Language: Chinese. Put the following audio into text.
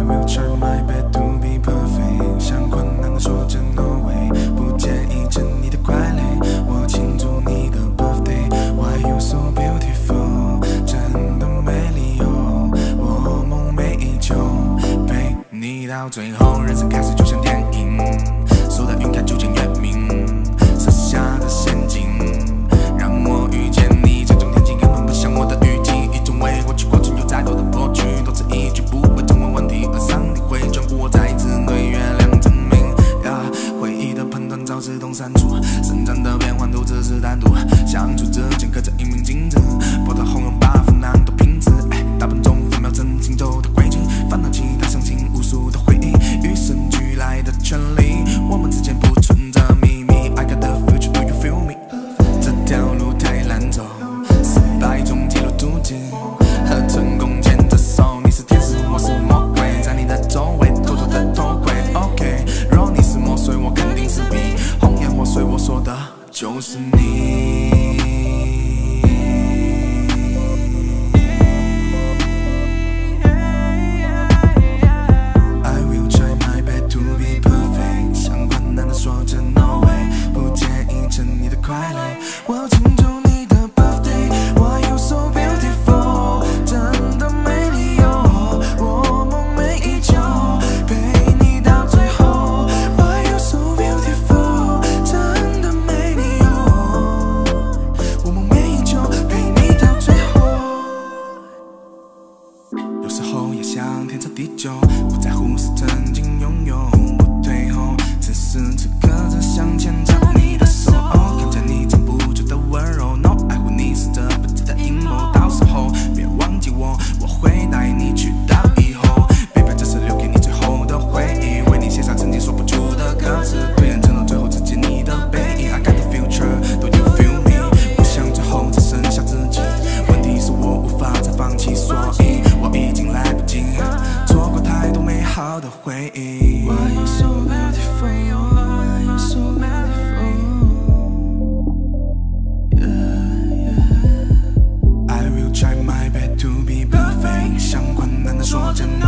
will try my best to be perfect， 向困难的说着 no way， 不介意着你的快累，我庆祝你的 birthday。Why you so beautiful， 真的没理由，我梦寐以求，陪你到最后，人生开始就像电影，树的云开就见月明，设下的陷阱，让我遇见你，这种天气根本不像我的预计，一种为过去过程有再多的破局，多此一举不会成为问题，而上帝会眷顾我再一次对月亮证明。回忆的片段早自动删除，生长的变幻都只是单独相处着，间隔着一鸣惊人，波涛汹涌把风浪都平止，大盆中分秒真行走的轨迹，烦恼其他相信无数的回忆，与生俱来的权利，我们之间不存在秘密。I got the future, do you feel me？ 这条路太难走，失败中记录足迹，和成功牵着手，你是天使，我是魔鬼，在你的周围偷偷的偷窥。OK， 若你是魔术，我肯定是 B， 红颜祸水，我说的就是你。说着 no way， 不介意着你的快乐，我要庆祝你的 birthday。Why you so beautiful， 真的没理由，我梦寐以求，陪你到最后。Why you so beautiful， 真的没理由，我梦寐以求，陪你到最后。有时候也想天长地久，不在乎是曾经拥有，不退后。此时此刻，只想牵着你的手，看着你藏不住的温柔。No， 爱护你是这辈子的阴谋，到时候别忘记我，我会带你去到以后。Baby， 这是留给你最后的回忆，为你写下曾经说不出的歌词，对人承诺，最后只见你的背影。I got the future， Do you feel me？ 不想最后只剩下自己，问题是我无法再放弃，所以我已经来不及，错过太多美好的回忆。Why you so beautiful？Why you so beautiful？ I will try my best to be perfect， 向困难的说真